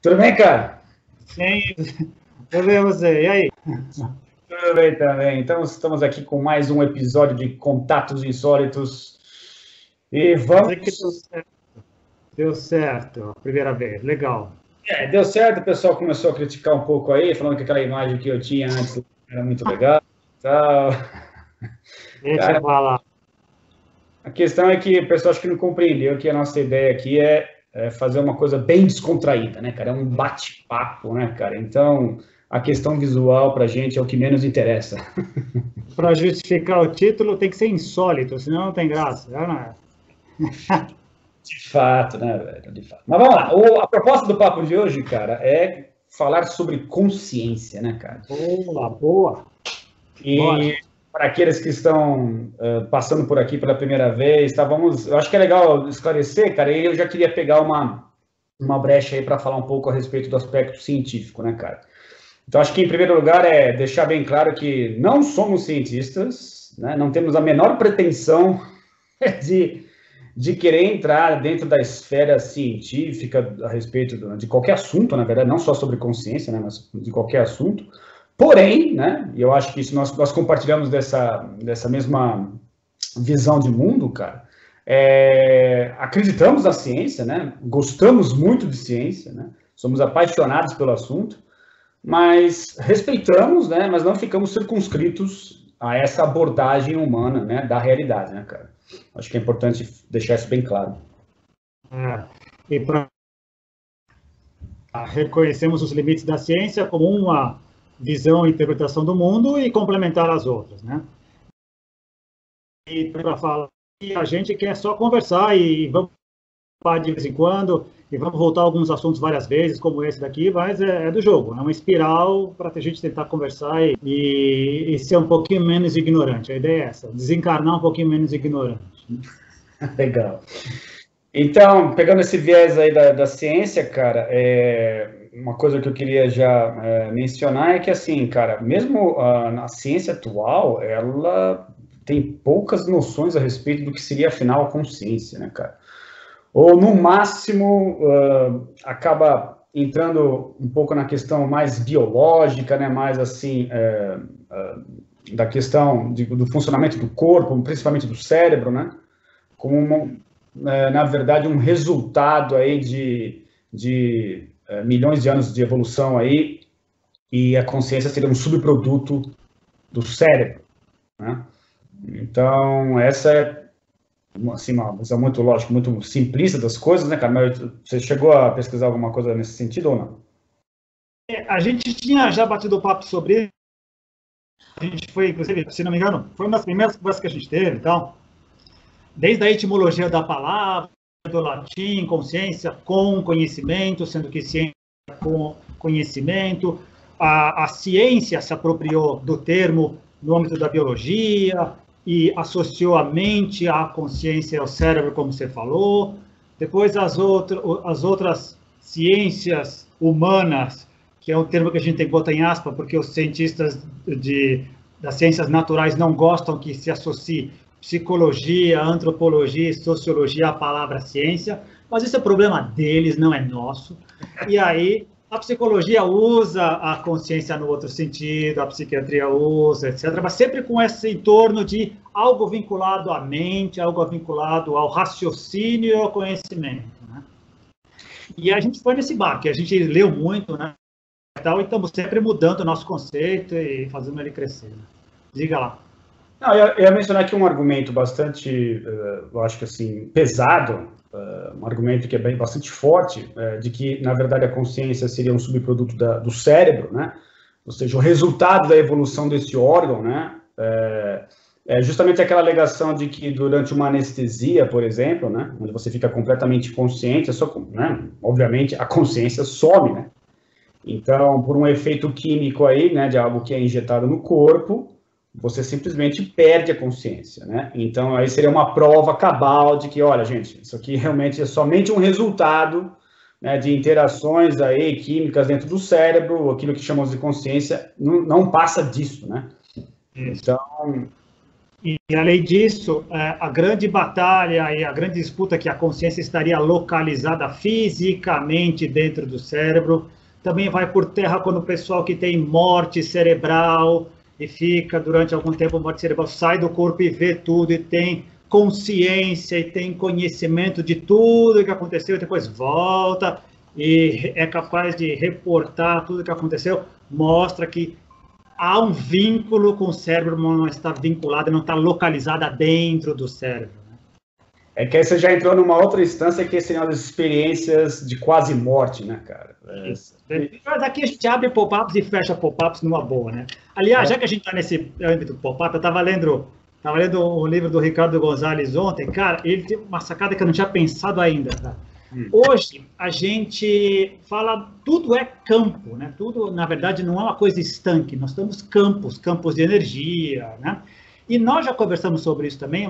Tudo bem, cara? Sim, tudo bem você, e aí? Tudo bem também. Então, estamos aqui com mais um episódio de Contatos Insólitos. E vamos... Sei que deu certo a primeira vez, legal. Deu certo, o pessoal começou a criticar um pouco aí, falando que aquela imagem que eu tinha antes era muito legal e tal. Deixa eu Cara, falar. a questão é que o pessoal acho que não compreendeu que a nossa ideia aqui é fazer uma coisa bem descontraída, né, cara? É um bate-papo, né, cara? Então, a questão visual pra gente é o que menos interessa. Para justificar o título tem que ser insólito, senão não tem graça. Não é? De fato, né, velho? De fato. Mas vamos lá. A proposta do papo de hoje, cara, é falar sobre consciência, né, cara? Boa, boa. E Bora. para aqueles que estão passando por aqui pela primeira vez, tá, eu acho que é legal esclarecer, cara, e eu já queria pegar uma brecha aí para falar um pouco a respeito do aspecto científico, né, cara? Então, acho que, em primeiro lugar, é deixar bem claro que não somos cientistas, né, não temos a menor pretensão de querer entrar dentro da esfera científica a respeito de qualquer assunto, na verdade, não só sobre consciência, né, mas de qualquer assunto. Porém, né, e eu acho que isso nós compartilhamos dessa mesma visão de mundo, cara, acreditamos na ciência, né, gostamos muito de ciência, né, somos apaixonados pelo assunto, mas respeitamos, né, mas não ficamos circunscritos a essa abordagem humana, né, da realidade, né, cara. Acho que é importante deixar isso bem claro. E para reconhecemos os limites da ciência como uma visão e interpretação do mundo e complementar as outras, né? E para falar que a gente quer só conversar e vamos de vez em quando, e vamos voltar a alguns assuntos várias vezes, como esse daqui, mas é do jogo, é uma espiral para a gente tentar conversar e ser um pouquinho menos ignorante. A ideia é essa, desencarnar um pouquinho menos ignorante. Legal. Então, pegando esse viés aí da ciência, cara, uma coisa que eu queria já mencionar é que, assim, cara, mesmo na ciência atual, ela tem poucas noções a respeito do que seria, afinal, a consciência, né, cara? Ou, no máximo, acaba entrando um pouco na questão mais biológica, né, mais, assim, da questão do funcionamento do corpo, principalmente do cérebro, né, como, na verdade, um resultado aí de milhões de anos de evolução aí, e a consciência seria um subproduto do cérebro, né? Então, essa é assim, uma visão muito lógica, muito simplista das coisas, né, cara? Mas você chegou a pesquisar alguma coisa nesse sentido ou não? A gente tinha já batido o papo sobre isso, a gente foi, inclusive, se não me engano, foi uma das primeiras conversas que a gente teve, então, desde a etimologia da palavra, do latim, consciência, com conhecimento, sendo que ciência com conhecimento, a ciência se apropriou do termo no âmbito da biologia e associou a mente à consciência e ao cérebro, como você falou. Depois as outras ciências humanas, que é um termo que a gente tem que botar em aspas, porque os cientistas das ciências naturais não gostam que se associe psicologia, antropologia e sociologia à palavra ciência, mas isso é problema deles, não é nosso. E aí a psicologia usa a consciência no outro sentido, a psiquiatria usa, etc., mas sempre com esse entorno de algo vinculado à mente, algo vinculado ao raciocínio e ao conhecimento, né? E a gente foi nesse barco, a gente leu muito, né, e estamos sempre mudando o nosso conceito e fazendo ele crescer. Diga lá. Não, eu ia mencionar aqui um argumento bastante, eu acho que assim, pesado, um argumento que é bastante forte, de que, na verdade, a consciência seria um subproduto do cérebro, né? Ou seja, o resultado da evolução desse órgão, né? É justamente aquela alegação de que durante uma anestesia, por exemplo, né, onde você fica completamente consciente, né, obviamente a consciência some, né? Então, por um efeito químico aí, né, de algo que é injetado no corpo, você simplesmente perde a consciência, né? Então, aí seria uma prova cabal de que, olha, gente, isso aqui realmente é somente um resultado, né, de interações aí químicas dentro do cérebro, aquilo que chamamos de consciência, não passa disso, né? Então, E, além disso, a grande batalha e a grande disputa que a consciência estaria localizada fisicamente dentro do cérebro, também vai por terra quando o pessoal que tem morte cerebral e fica durante algum tempo morte cerebral, sai do corpo e vê tudo e tem consciência e tem conhecimento de tudo que aconteceu e depois volta e é capaz de reportar tudo que aconteceu, mostra que há um vínculo com o cérebro, mas não está vinculada, não está localizada dentro do cérebro. É que aí você já entrou numa outra instância que seriam as experiências de quase morte, né, cara? Mas aqui a gente abre pop-ups e fecha pop-ups numa boa, né? Aliás, já que a gente está nesse âmbito pop-up, eu estava lendo um livro do Ricardo Gonzalez ontem, cara, ele tem uma sacada que eu não tinha pensado ainda, cara. Hoje, a gente fala, tudo é campo, né? Tudo, na verdade, não é uma coisa estanque, nós temos campos de energia, né? E nós já conversamos sobre isso também,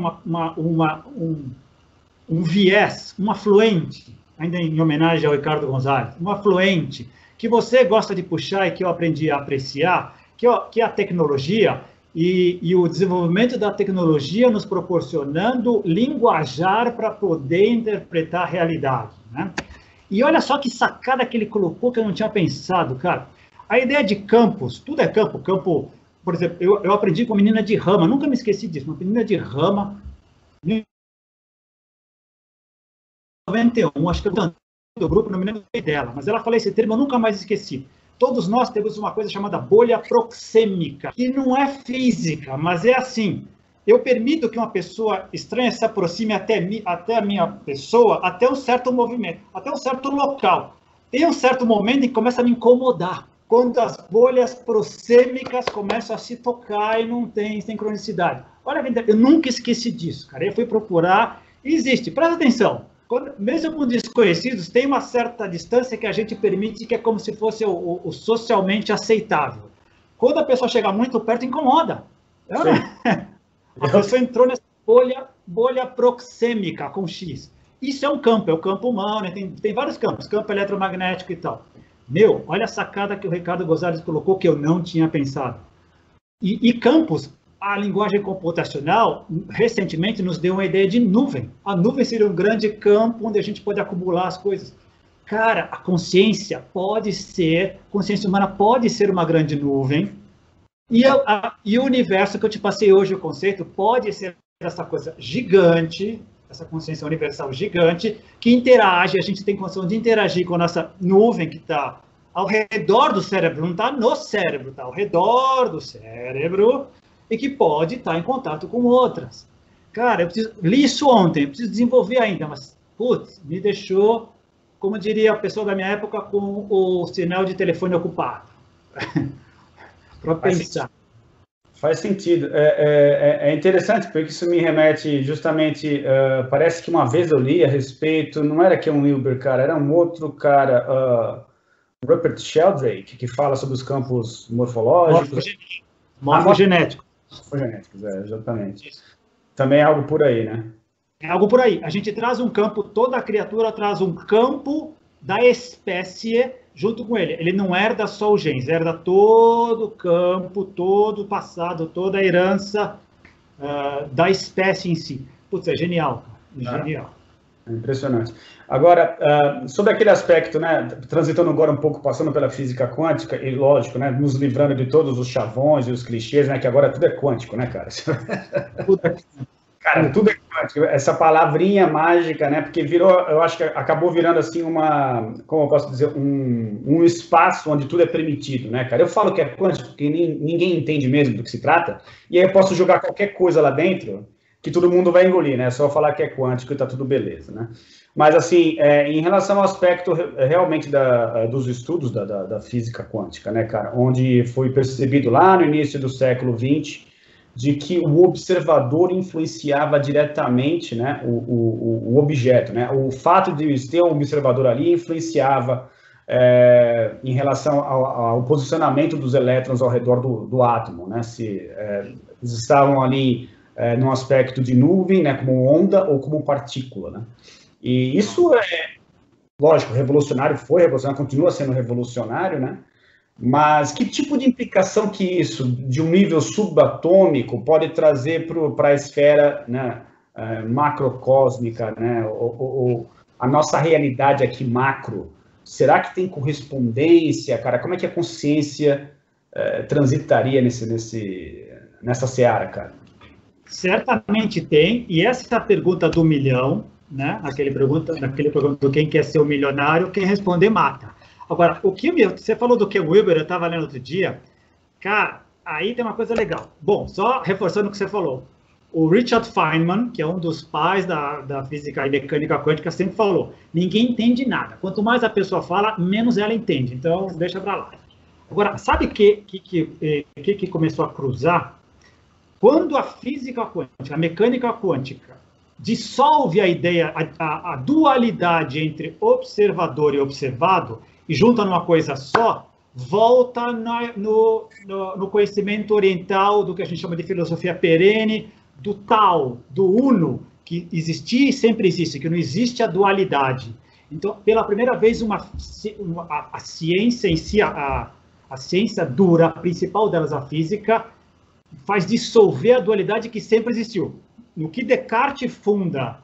um viés, uma fluente, ainda em homenagem ao Ricardo Gonzalez, uma fluente que você gosta de puxar e que eu aprendi a apreciar, que é a tecnologia e o desenvolvimento da tecnologia nos proporcionando linguajar para poder interpretar a realidade, né? E olha só que sacada que ele colocou que eu não tinha pensado, cara. A ideia de campos, tudo é campo, por exemplo, eu aprendi com uma menina de Rama, nunca me esqueci disso, uma menina de Rama, 91, acho que eu do grupo, não me lembro dela, mas ela falou esse termo, eu nunca mais esqueci. Todos nós temos uma coisa chamada bolha proxêmica, que não é física, mas é assim, eu permito que uma pessoa estranha se aproxime até a minha pessoa, até um certo movimento, até um certo local. Tem um certo momento em que começa a me incomodar, quando as bolhas proxêmicas começam a se tocar e não tem sincronicidade. Olha, eu nunca esqueci disso, cara, eu fui procurar, existe, presta atenção. Mesmo com desconhecidos, tem uma certa distância que a gente permite, que é como se fosse o socialmente aceitável. Quando a pessoa chega muito perto, incomoda. A pessoa entrou nessa bolha proxêmica com X. Isso é um campo, é o campo humano, né? Tem vários campos, campo eletromagnético e tal. Olha a sacada que o Ricardo Gonzalez colocou, que eu não tinha pensado. E campos, a linguagem computacional, recentemente, nos deu uma ideia de nuvem. A nuvem seria um grande campo onde a gente pode acumular as coisas. Cara, a consciência humana pode ser uma grande nuvem, e o universo que eu te passei hoje, o conceito, pode ser essa coisa gigante, essa consciência universal gigante, que interage, a gente tem condição de interagir com a nossa nuvem que está ao redor do cérebro, não está no cérebro, está ao redor do cérebro, e que pode estar em contato com outras. Cara, eu li isso ontem, eu preciso desenvolver ainda, mas, putz, me deixou, como diria a pessoa da minha época, com o sinal de telefone ocupado. Para pensar. Faz sentido. É interessante, porque isso me remete justamente, parece que uma vez eu li a respeito, não era Ken Wilber, cara, era um outro cara, Rupert Sheldrake, que fala sobre os campos morfológicos. Morfogenéticos. Morfogenéticos, exatamente. Isso. Também é algo por aí, né? É algo por aí. A gente traz um campo, toda criatura traz um campo da espécie junto com ele. Ele não herda só o genes, herda todo o campo, todo o passado, toda a herança da espécie em si. Putz, é genial, cara. Genial. É impressionante. Agora, sobre aquele aspecto, né, transitando agora um pouco, passando pela física quântica, e lógico, né, nos livrando de todos os chavões e os clichês, né, que agora tudo é quântico, né, cara? Cara, tudo é quântico. Essa palavrinha mágica, né, porque virou, eu acho que acabou virando, assim, como eu posso dizer, um espaço onde tudo é permitido, né, cara? Eu falo que é quântico porque ninguém entende mesmo do que se trata, e aí eu posso jogar qualquer coisa lá dentro que todo mundo vai engolir, né? Só falar que é quântico e tá tudo beleza, né? Mas, assim, em relação ao aspecto realmente dos estudos da física quântica, né, cara? Onde foi percebido lá no início do século XX de que o observador influenciava diretamente, né, o objeto, né? O fato de ter um observador ali influenciava em relação ao posicionamento dos elétrons ao redor do átomo, né? Se eles estavam ali num aspecto de nuvem, né, como onda ou como partícula, né? E isso lógico, revolucionário, continua sendo revolucionário, né? Mas que tipo de implicação que isso, de um nível subatômico, pode trazer para a esfera, né, macrocósmica, né, a nossa realidade aqui macro? Será que tem correspondência, cara? Como é que a consciência transitaria nessa seara, cara? Certamente tem, e essa pergunta do milhão, né? Aquele programa do quem quer ser o milionário, quem responder mata. Agora, você falou do que o Wilber, eu estava lendo outro dia, cara, aí tem uma coisa legal. Bom, só reforçando o que você falou, o Richard Feynman, que é um dos pais da física e mecânica quântica, sempre falou, ninguém entende nada. Quanto mais a pessoa fala, menos ela entende. Então, deixa para lá. Agora, sabe o que começou a cruzar? Quando a física quântica, a mecânica quântica, dissolve a ideia, a dualidade entre observador e observado, e junta numa coisa só, volta no conhecimento oriental do que a gente chama de filosofia perene, do Tao, do Uno, que existia e sempre existe, que não existe a dualidade. Então, pela primeira vez, a ciência em si, a ciência dura, a principal delas, a física, faz dissolver a dualidade que sempre existiu. No que Descartes funda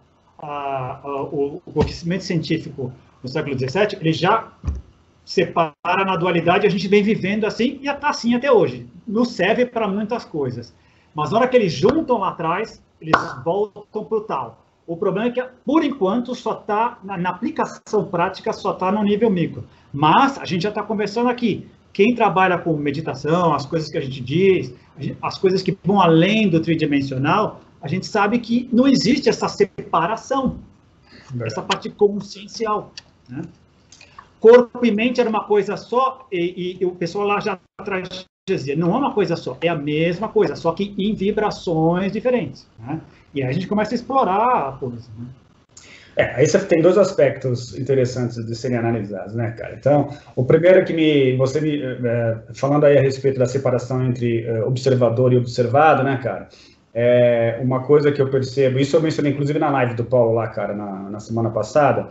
o conhecimento científico no século XVII, ele já separa na dualidade, a gente vem vivendo assim e está assim até hoje. Nos serve para muitas coisas. Mas na hora que eles juntam lá atrás, eles voltam para o tal. O problema é que, por enquanto, só está, na aplicação prática, só está no nível micro. Mas a gente já está conversando aqui. Quem trabalha com meditação, as coisas que a gente diz, as coisas que vão além do tridimensional, a gente sabe que não existe essa separação, essa parte consciencial, né? Corpo e mente era uma coisa só, e o pessoal lá já atrás dizia, não é uma coisa só, é a mesma coisa, só que em vibrações diferentes, né? E aí a gente começa a explorar a coisa, né? Aí você tem dois aspectos interessantes de serem analisados, né, cara? Então, o primeiro é que falando aí a respeito da separação entre observador e observado, né, cara? Uma coisa que eu percebo, isso eu mencionei inclusive na live do Paulo lá, cara, na semana passada,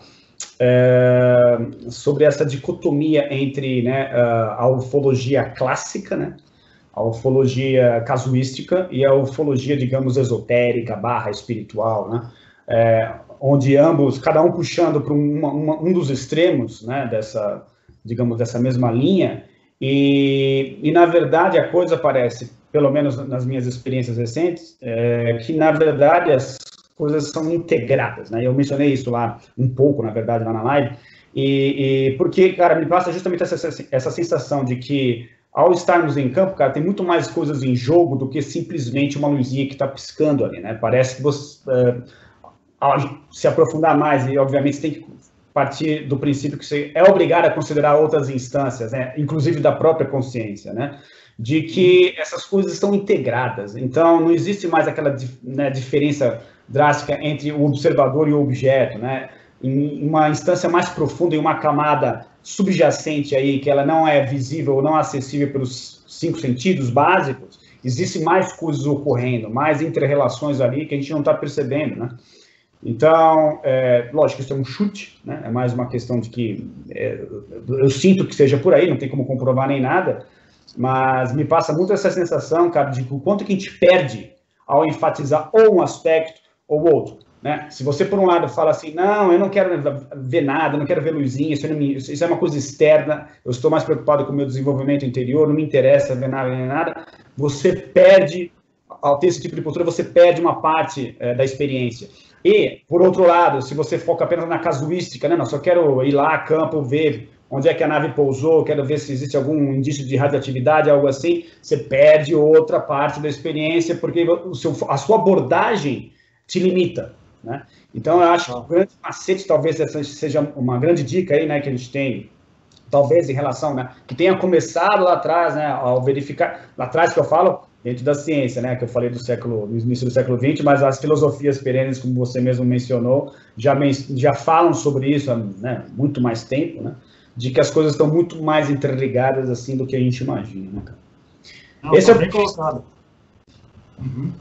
sobre essa dicotomia entre, né, a ufologia clássica, né, a ufologia casuística e a ufologia, digamos, esotérica, / espiritual, né? Onde ambos, cada um puxando para um dos extremos, né, dessa mesma linha, e na verdade a coisa parece, pelo menos nas minhas experiências recentes, que na verdade as coisas são integradas, né? Eu mencionei isso lá um pouco, na verdade, lá na live, porque, cara, me passa justamente essa sensação de que ao estarmos em campo, cara, tem muito mais coisas em jogo do que simplesmente uma luzinha que está piscando ali, né? Parece que você se aprofundar mais, e obviamente você tem que partir do princípio que você é obrigado a considerar outras instâncias, né, inclusive da própria consciência, né, de que essas coisas estão integradas. Então, não existe mais aquela, né, diferença drástica entre o observador e o objeto, né, em uma instância mais profunda, em uma camada subjacente aí, que ela não é visível ou não acessível pelos 5 sentidos básicos, existe mais coisas ocorrendo, mais inter-relações ali que a gente não está percebendo, né. Então, lógico, isso é um chute, né? É mais uma questão de que eu sinto que seja por aí, não tem como comprovar nem nada, mas me passa muito essa sensação, cara, de o quanto que a gente perde ao enfatizar ou um aspecto ou outro, né? Se você, por um lado, fala assim, não, eu não quero ver nada, não quero ver luzinha, isso é uma coisa externa, eu estou mais preocupado com o meu desenvolvimento interior, não me interessa ver nada, nem nada, você perde, ao ter esse tipo de postura, você perde uma parte da experiência. E, por outro lado, se você foca apenas na casuística, né, não, só quero ir lá a campo, ver onde é que a nave pousou, quero ver se existe algum indício de radioatividade, algo assim, você perde outra parte da experiência, porque a sua abordagem te limita, né? Então, eu acho que o grande macete, talvez essa seja uma grande dica aí, né, que a gente tem, talvez em relação, né, que tenha começado lá atrás, né, ao verificar, lá atrás que eu falo, dentro da ciência, né, que eu falei no início do século XX, mas as filosofias perenes, como você mesmo mencionou, já falam sobre isso há, né, muito mais tempo, né, de que as coisas estão muito mais interligadas assim do que a gente imagina, né, cara? Não, esse é bem colocado. Uhum.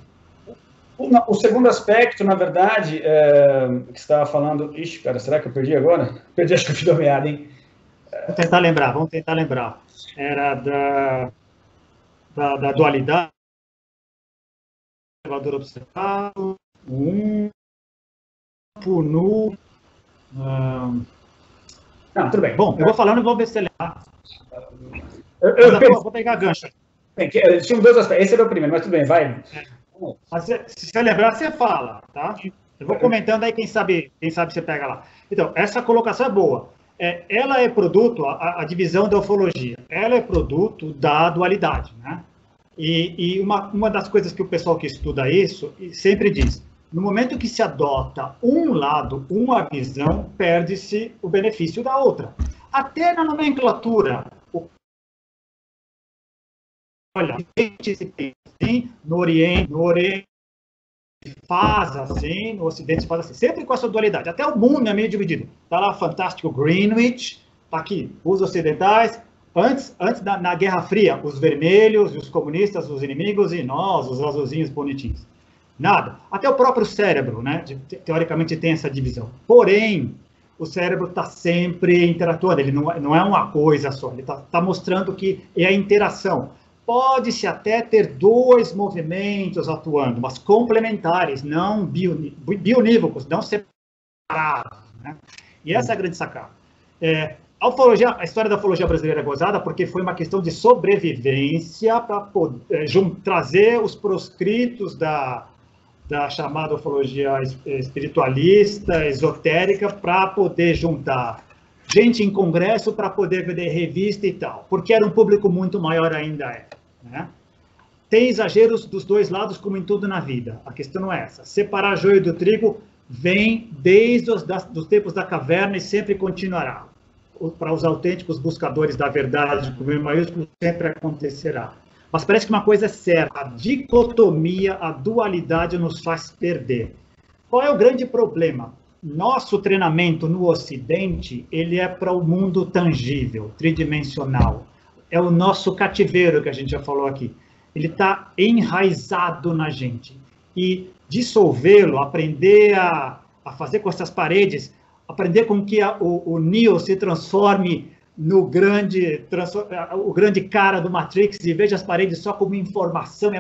O segundo aspecto, na verdade, que você estava falando... Ixi, cara, será que eu perdi agora? Perdi, acho que eu fui da meada, hein? Vamos tentar lembrar. Era da dualidade, observador observado, um campo nu. Não, tudo bem. Bom, eu vou falando e vou ver se você lembra. Vou pegar a gancho. Tinha dois aspectos. Esse era o primeiro, mas tudo bem, vai. Mas se você lembrar, você fala, tá? Eu vou comentando aí, quem sabe você pega lá. Então, essa colocação é boa. Ela é produto, a divisão da ufologia, ela é produto da dualidade, né? E uma das coisas que o pessoal que estuda isso sempre diz, no momento que se adota um lado, uma visão, perde-se o benefício da outra. Até na nomenclatura, olha, se pensa assim, no Oriente faz assim, no Ocidente se faz assim, sempre com essa dualidade. Até o mundo é meio dividido. Está lá fantástico Greenwich, está aqui, os ocidentais, antes na Guerra Fria, os vermelhos, os comunistas, os inimigos, e nós, os azulzinhos bonitinhos. Nada. Até o próprio cérebro, né, teoricamente tem essa divisão. Porém, o cérebro está sempre interatuando, ele não é uma coisa só, ele está mostrando que é a interação. Pode-se até ter dois movimentos atuando, mas complementares, não bionívocos, não separados. Né? E essa é a grande sacada. A história da ufologia brasileira é gozada porque foi uma questão de sobrevivência para trazer os proscritos da chamada ufologia espiritualista, esotérica, para poder juntar gente em congresso para poder vender revista e tal, porque era um público muito maior ainda. Né? Tem exageros dos dois lados, como em tudo na vida. A questão não é essa. Separar joio do trigo vem desde os tempos da caverna e sempre continuará. Para os autênticos buscadores da verdade, com o maiúsculo, sempre acontecerá. Mas parece que uma coisa é certa, a dicotomia, a dualidade nos faz perder. Qual é o grande problema? Nosso treinamento no Ocidente, ele é para o mundo tangível, tridimensional. É o nosso cativeiro, que a gente já falou aqui. Ele está enraizado na gente. E dissolvê-lo, aprender a fazer com essas paredes, aprender com que o Neo se transforme o grande cara do Matrix e veja as paredes só como informação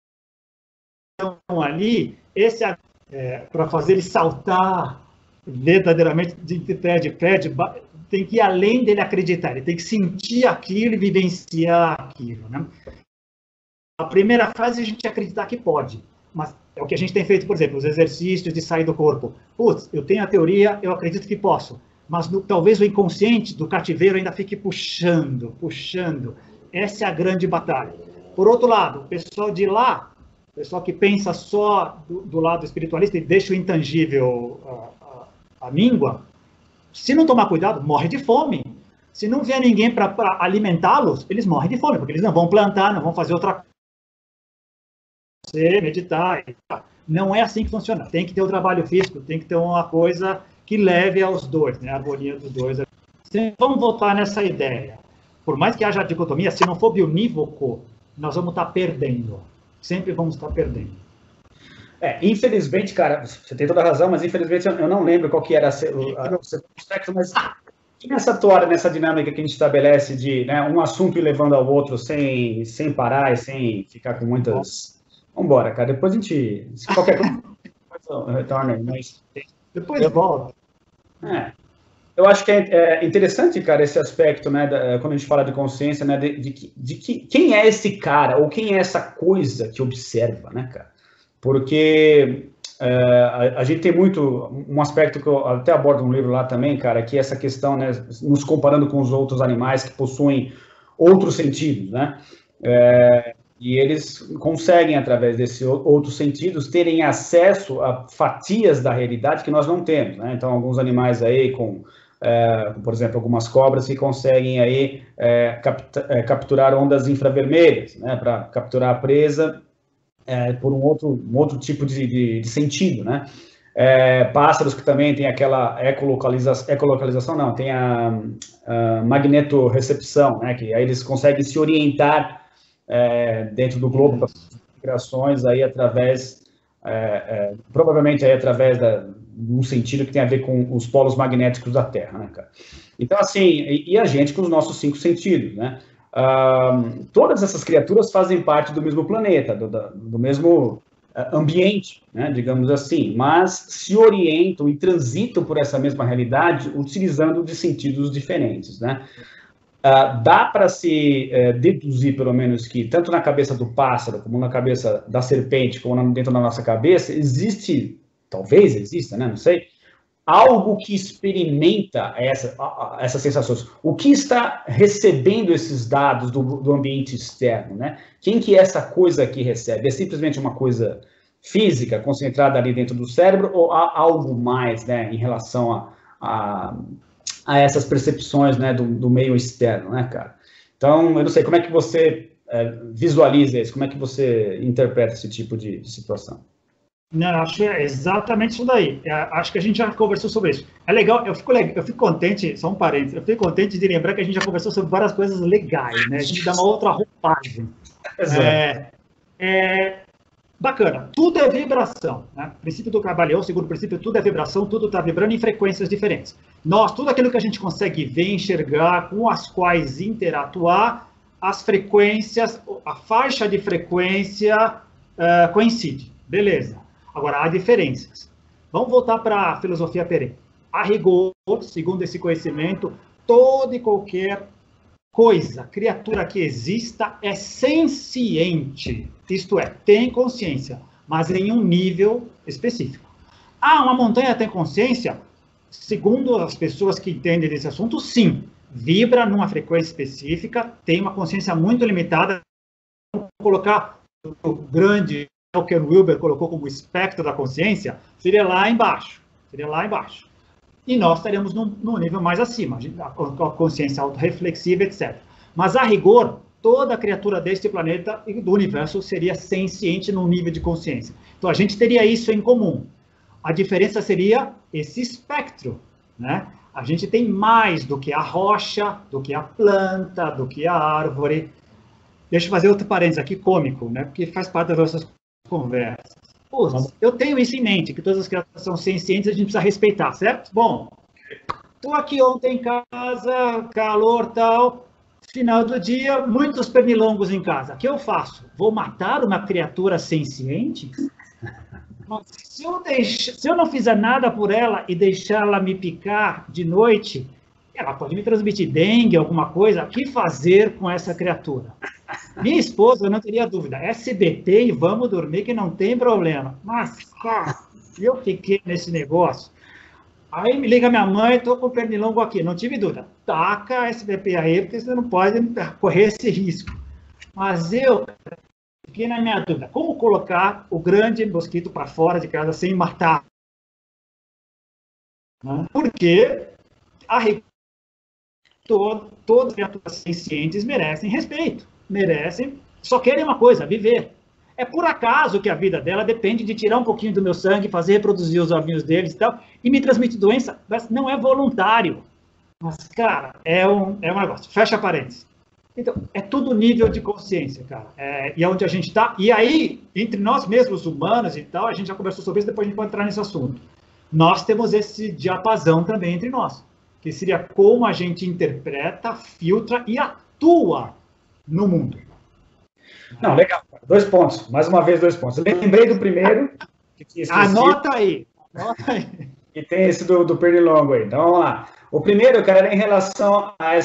ali, esse para fazer ele saltar verdadeiramente de prédio em prédio, tem que ir além dele acreditar, ele tem que sentir aquilo e vivenciar aquilo. Né? A primeira fase é a gente acreditar que pode, mas é o que a gente tem feito, por exemplo, os exercícios de sair do corpo. Putz, eu tenho a teoria, eu acredito que posso, mas talvez o inconsciente do cativeiro ainda fique puxando. Essa é a grande batalha. Por outro lado, o pessoal de lá, o pessoal que pensa só do lado espiritualista e deixa o intangível a míngua, se não tomar cuidado, morre de fome. Se não vier ninguém para alimentá-los, eles morrem de fome, porque eles não vão plantar, não vão fazer outra coisa, meditar. Não é assim que funciona. Tem que ter o trabalho físico, tem que ter uma coisa que leve aos dois, né? A harmonia dos dois. Vamos voltar nessa ideia. Por mais que haja dicotomia, se não for bionívoco, nós vamos estar perdendo. Sempre vamos estar perdendo. Infelizmente, cara, você tem toda a razão, mas infelizmente eu não lembro qual que era o aspecto, mas nessa dinâmica que a gente estabelece de, né, um assunto ir levando ao outro sem parar e sem ficar com muitas... Vamos embora, cara, depois a gente... Se qualquer coisa, retorna aí, mas... Depois volta. Eu acho que é interessante, cara, esse aspecto, né, quando a gente fala de consciência, né, quem é esse cara, ou quem é essa coisa que observa, né, cara? Porque a gente tem muito, um aspecto que eu até abordo no livro lá também, cara, que é essa questão, né, nos comparando com os outros animais que possuem outros sentidos, né? E eles conseguem, através desses outros sentidos, terem acesso a fatias da realidade que nós não temos, né? Então, alguns animais aí por exemplo, algumas cobras que conseguem aí capturar ondas infravermelhas, né? Para capturar a presa por um outro tipo de sentido, né? Pássaros que também tem aquela ecolocalização, não, tem a magnetorrecepção, né? Que aí eles conseguem se orientar dentro do globo para migrações aí através provavelmente aí através de um sentido que tem a ver com os polos magnéticos da Terra, né, cara? Então, assim, e a gente com os nossos 5 sentidos, né? Todas essas criaturas fazem parte do mesmo planeta, do mesmo ambiente, né, digamos assim, mas se orientam e transitam por essa mesma realidade utilizando de sentidos diferentes, né? Dá para se deduzir, pelo menos, que tanto na cabeça do pássaro, como na cabeça da serpente, como dentro da nossa cabeça, existe, talvez exista, né, não sei, algo que experimenta essas sensações. O que está recebendo esses dados do ambiente externo, né? Quem que é essa coisa que recebe? É simplesmente uma coisa física concentrada ali dentro do cérebro ou há algo mais, né, em relação a essas percepções, né, do meio externo, né, cara? Então, eu não sei, como é que você visualiza isso? Como é que você interpreta esse tipo de situação? Não, acho que é exatamente isso daí. Acho que a gente já conversou sobre isso. É legal, eu fico contente, só um parênteses, eu fico contente de lembrar que a gente já conversou sobre várias coisas legais, né? A gente dá uma outra roupagem. Bacana, tudo é vibração, né? O princípio do Cabalhão, segundo o princípio, tudo é vibração, tudo está vibrando em frequências diferentes. Tudo aquilo que a gente consegue ver, enxergar, com as quais interatuar, as frequências, a faixa de frequência coincide. Beleza. Agora, há diferenças. Vamos voltar para a filosofia perene. A rigor, segundo esse conhecimento, toda e qualquer coisa, criatura que exista é senciente. Isto é, tem consciência, mas em um nível específico. Uma montanha tem consciência? Segundo as pessoas que entendem desse assunto, sim. Vibra numa frequência específica, tem uma consciência muito limitada. Vamos colocar o grande o que o Wilber colocou como espectro da consciência, seria lá embaixo. E nós estaríamos num nível mais acima, a consciência autorreflexiva, etc. Mas, a rigor, toda criatura deste planeta e do universo seria senciente num nível de consciência. Então, a gente teria isso em comum. A diferença seria esse espectro, né? A gente tem mais do que a rocha, do que a planta, do que a árvore. Deixa eu fazer outro parênteses aqui, cômico, né? Porque faz parte das nossas conversas. Eu tenho isso em mente, que todas as criaturas são sencientes, a gente precisa respeitar, certo? Bom, estou aqui ontem em casa, calor tal, final do dia, muitos pernilongos em casa. O que eu faço? Vou matar uma criatura senciente? Se eu não fizer nada por ela e deixar ela me picar de noite, ela pode me transmitir dengue, alguma coisa. O que fazer com essa criatura? Minha esposa, eu não teria dúvida, SBT e vamos dormir que não tem problema. Mas, cara, eu fiquei nesse negócio. Aí me liga minha mãe, estou com o pernilongo aqui, não tive dúvida. Taca SBT aí, porque você não pode correr esse risco. Mas eu fiquei na minha dúvida, como colocar o grande mosquito para fora de casa sem matar? Porque todas as criaturas sencientes merecem respeito. Só querem uma coisa, viver. É por acaso que a vida dela depende de tirar um pouquinho do meu sangue, fazer reproduzir os ovinhos deles e tal, e me transmitir doença, mas não é voluntário. Mas, cara, é um negócio. Fecha parênteses. Então, é tudo nível de consciência, cara. E é onde a gente está. E aí, entre nós mesmos, humanos e tal, a gente já conversou sobre isso, depois a gente pode entrar nesse assunto. Nós temos esse diapasão também entre nós, que seria como a gente interpreta, filtra e atua no mundo. Não, legal. 2 pontos. Mais uma vez, 2 pontos. Eu lembrei do primeiro. Anota aí. E tem esse do pernilongo aí. Então, vamos lá. O primeiro, cara, era em relação a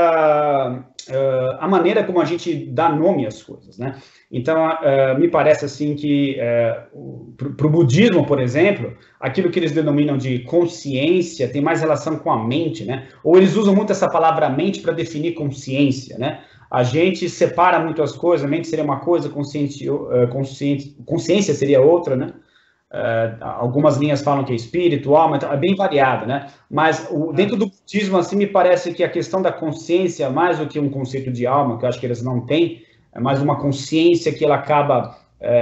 a maneira como a gente dá nome às coisas, né? Então, me parece assim que para o budismo, por exemplo, aquilo que eles denominam de consciência tem mais relação com a mente, né? Ou eles usam muito essa palavra mente para definir consciência, né? A gente separa muito as coisas, a mente seria uma coisa, consciência seria outra, né? Algumas linhas falam que é espírito, alma, então é bem variado, né? Mas dentro do budismo, assim, me parece que a questão da consciência, mais do que um conceito de alma, que eu acho que eles não têm, é mais uma consciência que ela acaba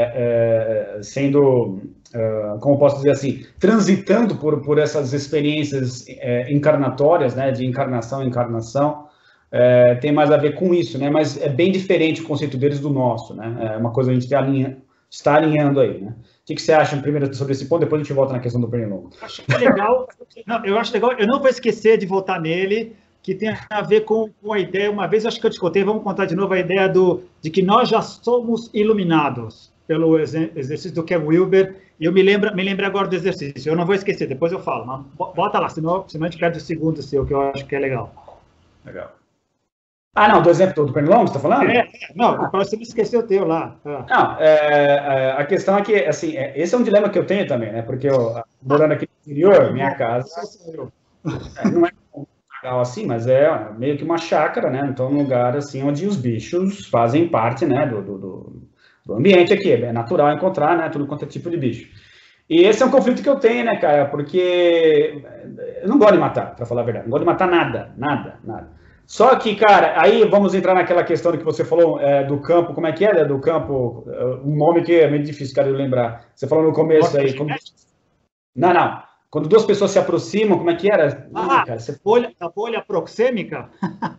sendo, como posso dizer assim, transitando por essas experiências encarnatórias, né? De encarnação em encarnação. Tem mais a ver com isso, né? Mas é bem diferente o conceito deles do nosso, né? É uma coisa que a gente está alinhando aí, né? que você acha primeiro sobre esse ponto? Depois a gente volta na questão do pernilongo. Acho legal. Não, eu acho legal. Eu não vou esquecer de voltar nele, que tem a ver com a ideia. Uma vez acho que eu te contei, vamos contar de novo a ideia de que nós já somos iluminados pelo exercício do Ken Wilber. E eu me lembro agora do exercício. Eu não vou esquecer, depois eu falo. Mas bota lá, senão a gente perde o segundo seu, que eu acho que é legal. Legal. Ah, não, do exemplo do pernilongo, você está falando? Não, para você não esquecer o teu lá. Não, a questão é que, assim, esse é um dilema que eu tenho também, né? Porque eu, morando aqui no interior, minha casa não é tão legal assim, mas é meio que uma chácara, né? Então, um lugar, assim, onde os bichos fazem parte, né, do ambiente aqui. É natural encontrar, né, tudo quanto é tipo de bicho. E esse é um conflito que eu tenho, né, cara? Porque eu não gosto de matar, para falar a verdade. Não gosto de matar nada. Só que, cara, aí vamos entrar naquela questão que você falou do campo, como é que é, do campo, um nome que é meio difícil, cara, de lembrar. Você falou no começo aí. Não. Quando duas pessoas se aproximam, como é que era? Cara, a bolha proxêmica?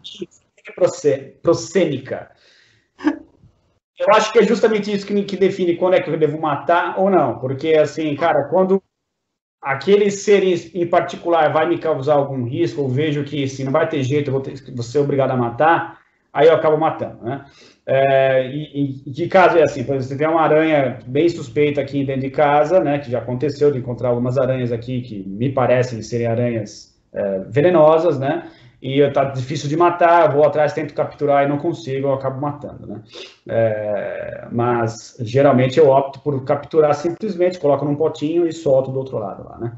Proxêmica. Eu acho que é justamente isso que define quando é que eu devo matar ou não. Porque, assim, cara, quando aquele ser em particular vai me causar algum risco, ou vejo que assim, não vai ter jeito, vou ser obrigado a matar, aí eu acabo matando, né? E que caso é assim, por exemplo, você tem uma aranha bem suspeita aqui dentro de casa, né, que já aconteceu de encontrar algumas aranhas aqui que me parecem serem aranhas venenosas, né? E tá difícil de matar, vou atrás, tento capturar e não consigo, eu acabo matando, né? Mas geralmente eu opto por capturar simplesmente, coloco num potinho e solto do outro lado lá, né?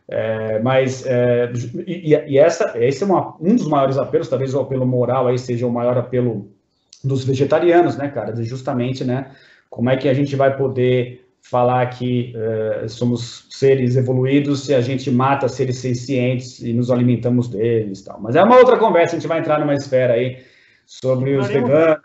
Esse é um dos maiores apelos, talvez o apelo moral aí seja o maior apelo dos vegetarianos, né, cara? Justamente, né, como é que a gente vai poder falar que somos seres evoluídos se a gente mata seres sencientes e nos alimentamos deles e tal. Mas é uma outra conversa, a gente vai entrar numa esfera aí sobre os veganos.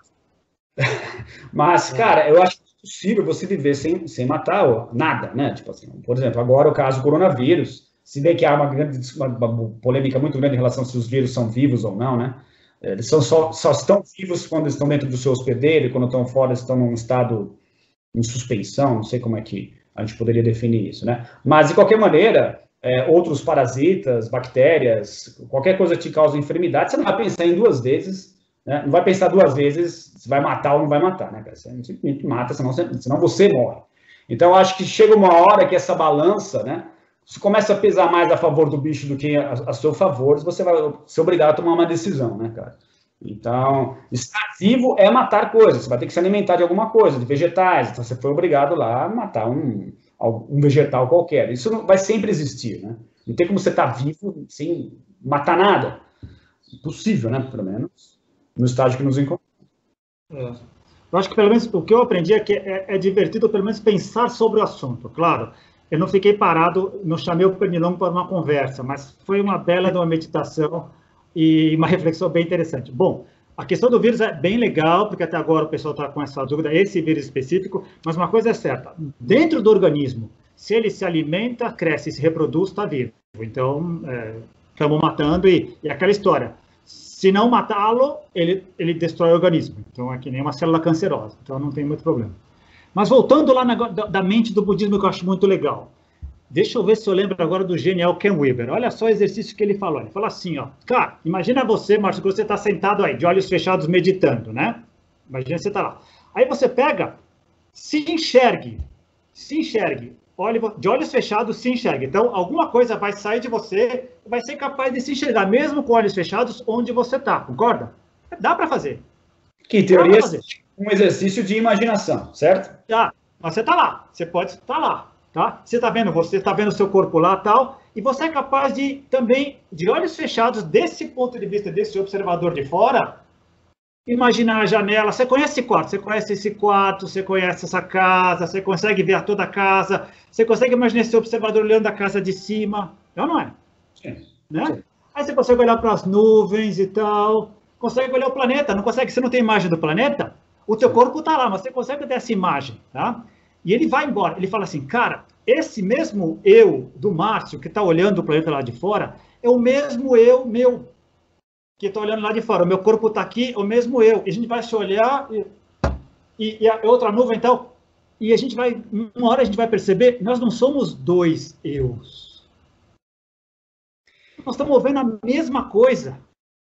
Mas, cara, eu acho possível você viver sem matar nada, né? Tipo assim, por exemplo, agora o caso do coronavírus, se bem que há uma polêmica muito grande em relação a se os vírus são vivos ou não, né? Eles só estão vivos quando estão dentro do seu hospedeiro e quando estão fora estão num estado em suspensão, não sei como é que a gente poderia definir isso, né? Mas, de qualquer maneira, outros parasitas, bactérias, qualquer coisa que te causa enfermidade, você não vai pensar em duas vezes, né? Não vai pensar duas vezes se vai matar ou não vai matar, né, cara? Você simplesmente mata, senão você morre. Então, eu acho que chega uma hora que essa balança, né, se começa a pesar mais a favor do bicho do que a seu favor, você vai ser obrigado a tomar uma decisão, né, cara? Então, estar vivo é matar coisas, você vai ter que se alimentar de alguma coisa, de vegetais, então você foi obrigado lá a matar um vegetal qualquer. Isso não, vai sempre existir, né? Não tem como você estar vivo sem matar nada. Impossível, né? Pelo menos no estágio que nos encontramos. Eu acho que pelo menos o que eu aprendi é que é divertido pelo menos pensar sobre o assunto, claro. Eu não fiquei parado, não chamei o pernilongo para uma conversa, mas foi uma bela de uma meditação e uma reflexão bem interessante. Bom, a questão do vírus é bem legal, porque até agora o pessoal está com essa dúvida, esse vírus específico, mas uma coisa é certa, dentro do organismo, se ele se alimenta, cresce, se reproduz, está vivo. Então, estamos matando e aquela história, se não matá-lo, ele destrói o organismo. Então, é que nem uma célula cancerosa, então não tem muito problema. Mas voltando lá da mente do budismo, que eu acho muito legal. Deixa eu ver se eu lembro agora do genial Ken Wilber. Olha só o exercício que ele falou. Ele falou assim, ó. Cara, imagina você, Márcio, que você está sentado aí, de olhos fechados, meditando, né? Imagina você está lá. Aí você pega, se enxergue. Olhe, de olhos fechados, se enxergue. Então, alguma coisa vai sair de você, vai ser capaz de se enxergar, mesmo com olhos fechados, onde você está. Concorda? Dá para fazer. Que em teoria é um exercício de imaginação, certo? Mas você está lá. Você pode estar lá. Tá? Você está vendo o seu corpo lá tal, e você é capaz de também, de olhos fechados, desse ponto de vista, desse observador de fora, imaginar a janela. Você conhece esse quarto, você conhece essa casa, você consegue ver toda a casa, você consegue imaginar esse observador olhando a casa de cima, é ou não é? Sim. Né? Sim. Aí você consegue olhar para as nuvens e tal, consegue olhar o planeta, não consegue? Você não tem imagem do planeta? O teu corpo está lá, mas você consegue ter essa imagem, tá? E ele vai embora, ele fala assim, cara, esse mesmo eu do Márcio, que está olhando o planeta lá de fora, é o mesmo eu meu, que está olhando lá de fora. O meu corpo está aqui, é o mesmo eu. E a gente vai se olhar, e a outra nuvem, então, E uma hora a gente vai perceber, nós não somos dois eus. Nós estamos vendo a mesma coisa.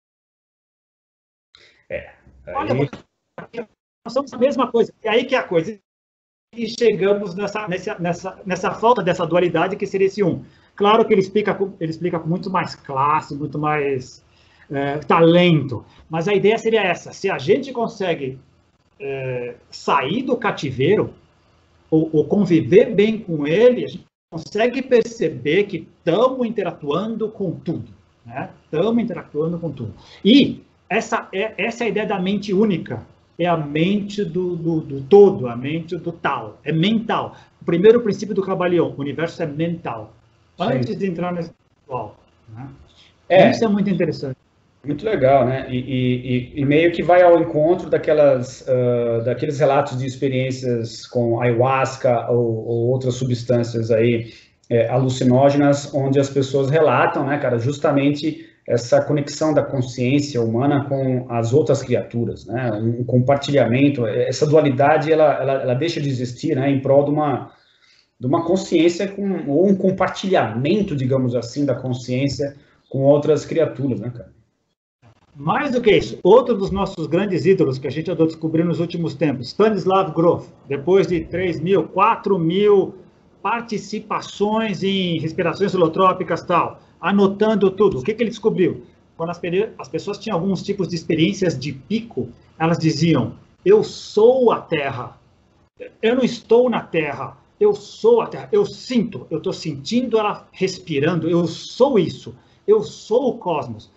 Olha, nós somos a mesma coisa. E aí que é a coisa. E chegamos nessa falta dessa dualidade que seria esse um. Claro que ele explica com muito mais classe, muito mais talento, mas a ideia seria essa: se a gente consegue sair do cativeiro, ou conviver bem com ele, a gente consegue perceber que estamos interatuando com tudo. Né? Estamos interatuando com tudo. E essa é a ideia da mente única. É a mente do todo, a mente do tal. É mental. O primeiro princípio do Kybalion, o universo é mental. Antes de entrar no espiritual. Né? Isso é muito interessante. Muito legal, né? E meio que vai ao encontro daqueles relatos de experiências com ayahuasca ou outras substâncias aí alucinógenas, onde as pessoas relatam, né, cara, justamente essa conexão da consciência humana com as outras criaturas, né? Um compartilhamento, essa dualidade, ela deixa de existir, né, em prol de uma consciência ou um compartilhamento, digamos assim, da consciência com outras criaturas, né, cara? Mais do que isso, outro dos nossos grandes ídolos que a gente andou descobrindo nos últimos tempos, Stanislav Grof, depois de 3.000, 4.000 participações em respirações holotrópicas e tal, anotando tudo. O que ele descobriu? Quando as pessoas tinham alguns tipos de experiências de pico, elas diziam, eu sou a Terra, eu não estou na Terra, eu sou a Terra, eu sinto, eu estou sentindo ela respirando, eu sou isso, eu sou o cosmos.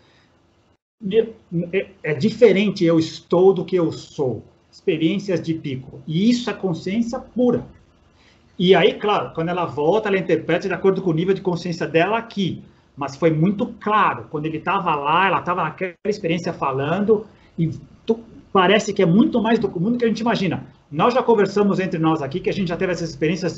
É diferente eu estou do que eu sou. Experiências de pico. E isso é consciência pura. E aí, claro, quando ela volta, ela interpreta de acordo com o nível de consciência dela aqui. Mas foi muito claro. Quando ele estava lá, ela estava naquela experiência falando, e parece que é muito mais do mundo que a gente imagina. Nós já conversamos entre nós aqui, que a gente já teve essas experiências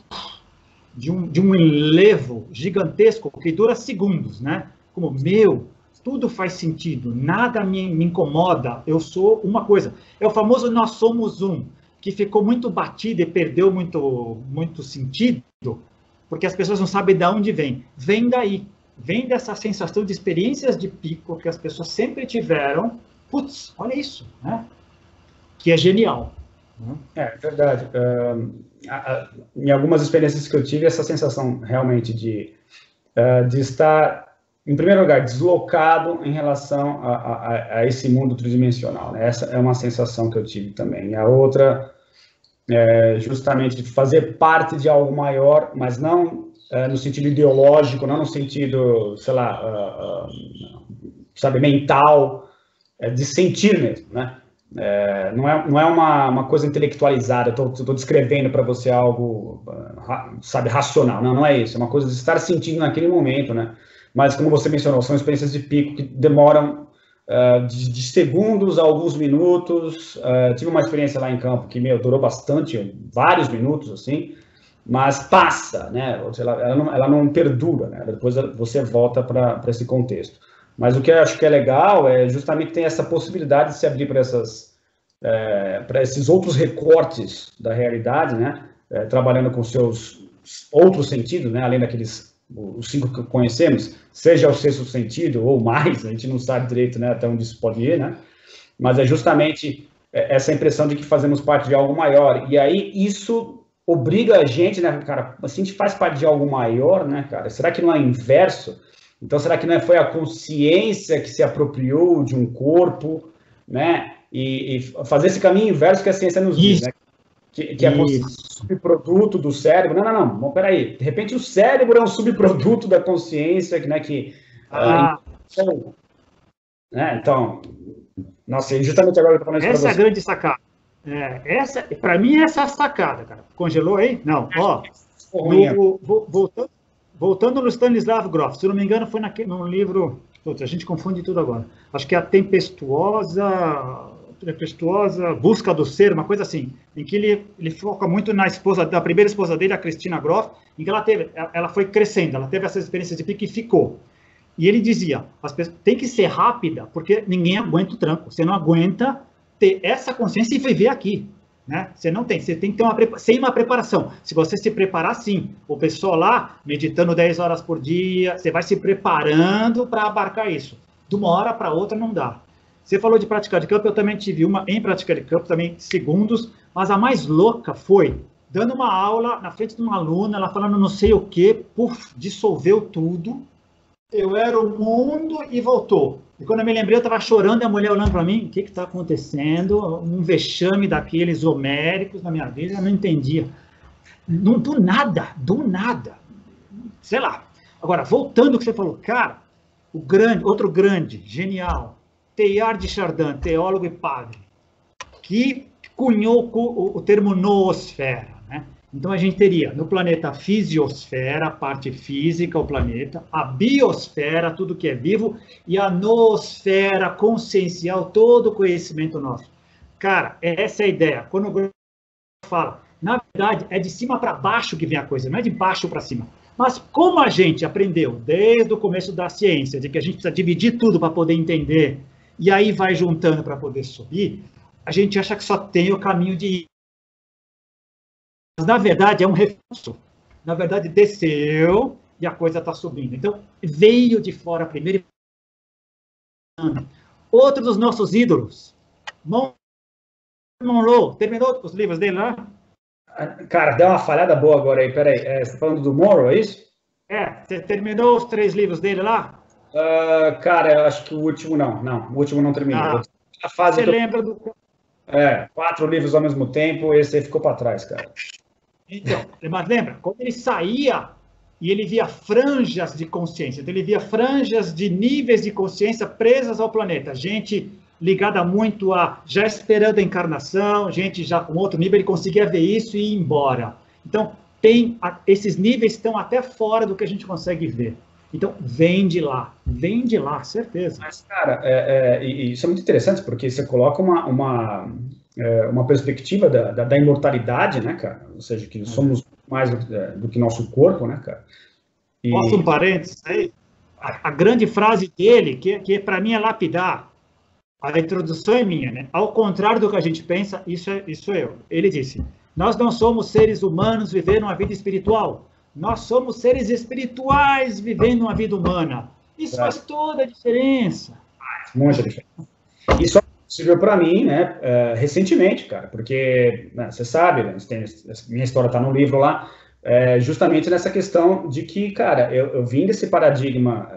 de um enlevo gigantesco, que dura segundos, né? Como, tudo faz sentido, nada me incomoda, eu sou uma coisa. É o famoso nós somos um, que ficou muito batido e perdeu muito sentido, porque as pessoas não sabem de onde vem. Vem daí, vem dessa sensação de experiências de pico que as pessoas sempre tiveram. Putz, olha isso, né? Que é genial. É verdade. Em algumas experiências que eu tive, essa sensação realmente de estar, em primeiro lugar, deslocado em relação a esse mundo tridimensional. Né? Essa é uma sensação que eu tive também. E a outra é justamente de fazer parte de algo maior, mas não no sentido ideológico, não no sentido, sei lá, sabe, mental, de sentir mesmo, né? Não é uma coisa intelectualizada, estou descrevendo para você algo, sabe, racional. Não é isso. É uma coisa de estar sentindo naquele momento, né? Mas, como você mencionou, são experiências de pico que demoram de segundos a alguns minutos. Tive uma experiência lá em campo que, durou bastante, vários minutos, assim, mas passa, né? Ela não perdura, né? Depois você volta para esse contexto. Mas o que eu acho que é legal é justamente ter essa possibilidade de se abrir para esses outros recortes da realidade, né? Trabalhando com seus outros sentidos, né? Além daqueles os 5 que conhecemos, seja o sexto sentido ou mais, a gente não sabe direito, né, até onde isso pode ir, né? Mas é justamente essa impressão de que fazemos parte de algo maior. E aí isso obriga a gente, né, cara, assim, a gente faz parte de algo maior, né, cara? Será que não é inverso? Então, será que não foi a consciência que se apropriou de um corpo, né? E fazer esse caminho inverso que a ciência nos diz, né? Que é um subproduto do cérebro. Não, peraí. De repente o cérebro é um subproduto da consciência, né? Né? Então, nossa, justamente agora eu tô falando isso pra você. Essa é a grande sacada. Para mim, essa é a sacada, cara. Congelou aí? Não, ó. Voltando no Stanislav Grof, se não me engano, foi no livro. Putz, a gente confunde tudo agora. Acho que é a tempestuosa busca do ser, uma coisa assim, em que ele foca muito na primeira esposa dele, a Christina Grof, em que ela foi crescendo, ela teve essas experiências de pico e ficou. E ele dizia, tem que ser rápida, porque ninguém aguenta o tranco. Você não aguenta ter essa consciência e viver aqui. né? Você não tem, você tem que ter sem uma preparação. Se você se preparar, sim. O pessoal lá, meditando 10 horas por dia, você vai se preparando para abarcar isso. De uma hora para outra não dá. Você falou de prática de campo, eu também tive uma em prática de campo, também segundos, mas a mais louca foi dando uma aula na frente de uma aluna, ela falando não sei o quê, puf, dissolveu tudo. Eu era o mundo e voltou. E quando eu me lembrei, eu estava chorando e a mulher olhando para mim, o que está acontecendo? Um vexame daqueles homéricos na minha vida, eu não entendia. Do nada. Sei lá. Agora, voltando ao que você falou, cara, outro grande, genial, Teilhard de Chardin, teólogo e padre, que cunhou o termo noosfera, né? Então, a gente teria no planeta a fisiosfera, a parte física, o planeta, a biosfera, tudo que é vivo, e a noosfera consciencial, todo o conhecimento nosso. Cara, essa é a ideia. Quando o Gross fala, na verdade, é de cima para baixo que vem a coisa, não é de baixo para cima. Mas como a gente aprendeu desde o começo da ciência, de que a gente precisa dividir tudo para poder entender, e aí vai juntando para poder subir, a gente acha que só tem o caminho de ir. Mas, na verdade, é um refluxo. Na verdade, desceu e a coisa está subindo. Então, veio de fora primeiro. Outro dos nossos ídolos, Monroe, terminou os livros dele lá? Cara, deu uma falhada boa agora aí, peraí. Você está falando do Monroe, é isso? Você terminou os 3 livros dele lá? Cara, eu acho que o último não. Não, o último não terminou. A fase você lembra do... 4 livros ao mesmo tempo, esse aí ficou para trás, cara. Então, mas lembra, quando ele saía e ele via franjas de consciência, então ele via franjas de níveis de consciência presas ao planeta, gente ligada muito a já esperando a encarnação, gente já com outro nível, ele conseguia ver isso e ir embora. Então, esses níveis estão até fora do que a gente consegue ver. Então, vem de lá, certeza. Mas, cara, isso é muito interessante, porque você coloca uma perspectiva da imortalidade, né, cara? Ou seja, que somos mais do que nosso corpo, né, cara? Posso um parênteses aí? A grande frase dele, que para mim é lapidar, a introdução é minha, né? Ao contrário do que a gente pensa, isso é eu. Ele disse, nós não somos seres humanos vivendo uma vida espiritual, nós somos seres espirituais vivendo uma vida humana. Isso faz toda a diferença. Muita diferença. Isso serviu para mim, né, recentemente, cara, porque, né, você sabe, né, minha história está no livro lá, justamente nessa questão de que, cara, eu vim desse paradigma,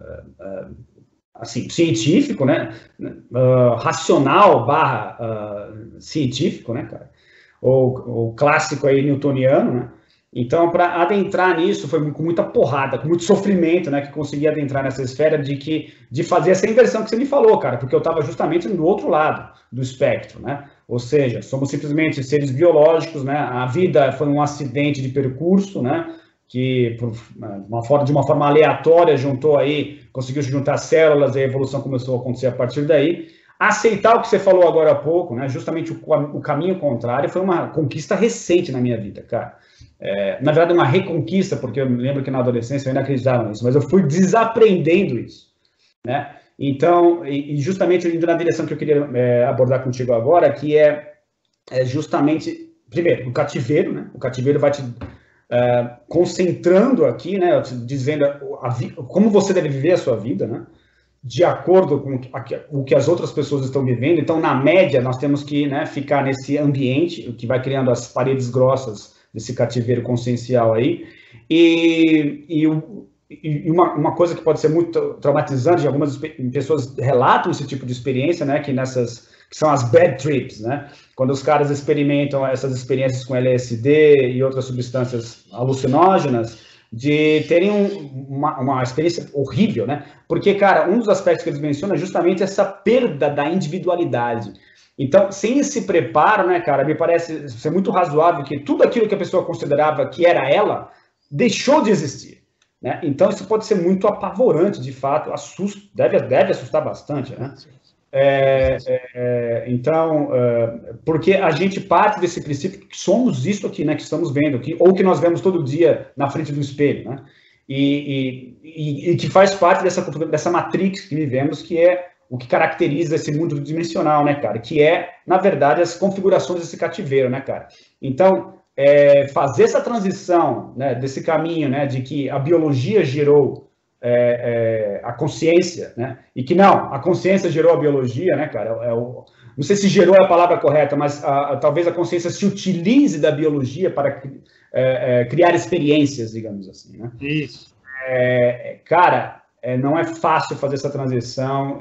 assim, científico, né, racional / científico, né, cara, ou clássico aí newtoniano, né. Então, para adentrar nisso, foi com muita porrada, com muito sofrimento, né, que consegui adentrar nessa esfera de fazer essa inversão que você me falou, cara, porque eu estava justamente do outro lado do espectro, né, ou seja, somos simplesmente seres biológicos, né, a vida foi um acidente de percurso, né, que de uma forma aleatória conseguiu juntar células e a evolução começou a acontecer a partir daí. Aceitar o que você falou agora há pouco, né, justamente o caminho contrário, foi uma conquista recente na minha vida, cara. Na verdade, uma reconquista, porque eu me lembro que na adolescência eu ainda acreditava nisso, mas eu fui desaprendendo isso, né? Então, e justamente indo na direção que eu queria abordar contigo agora, que é justamente, primeiro, o cativeiro, né? O cativeiro vai te concentrando aqui, né? Dizendo como você deve viver a sua vida, né? De acordo com o que as outras pessoas estão vivendo. Então, na média, nós temos que, né, ficar nesse ambiente, o que vai criando as paredes grossas desse cativeiro consciencial aí, e uma coisa que pode ser muito traumatizante, algumas pessoas relatam esse tipo de experiência, né, que são as bad trips, né, quando os caras experimentam essas experiências com LSD e outras substâncias alucinógenas, de terem uma experiência horrível, né, porque, cara, um dos aspectos que eles mencionam é justamente essa perda da individualidade. Então, sem esse preparo, né, cara, me parece ser muito razoável que tudo aquilo que a pessoa considerava que era ela, deixou de existir, né? Então, isso pode ser muito apavorante, de fato, deve assustar bastante, né? Então, porque a gente parte desse princípio que somos isso aqui, né, que estamos vendo aqui, ou que nós vemos todo dia na frente do espelho, né? E que faz parte dessa matrix que vivemos, que é o que caracteriza esse mundo dimensional, né, cara? Que é, na verdade, as configurações desse cativeiro, né, cara? Então, fazer essa transição, né, desse caminho, né, de que a biologia gerou a consciência, né, e que não, a consciência gerou a biologia, né, cara? Não sei se gerou é a palavra correta, mas talvez a consciência se utilize da biologia para criar experiências, digamos assim, né? Isso. Cara, não é fácil fazer essa transição